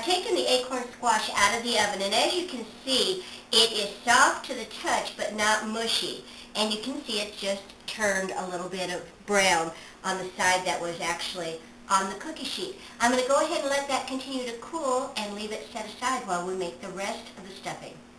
taken the acorn squash out of the oven, and as you can see, it is soft to the touch but not mushy. And you can see it just turned a little bit of brown on the side that was actually on the cookie sheet. I'm going to go ahead and let that continue to cool and leave it set aside while we make the rest of the stuffing.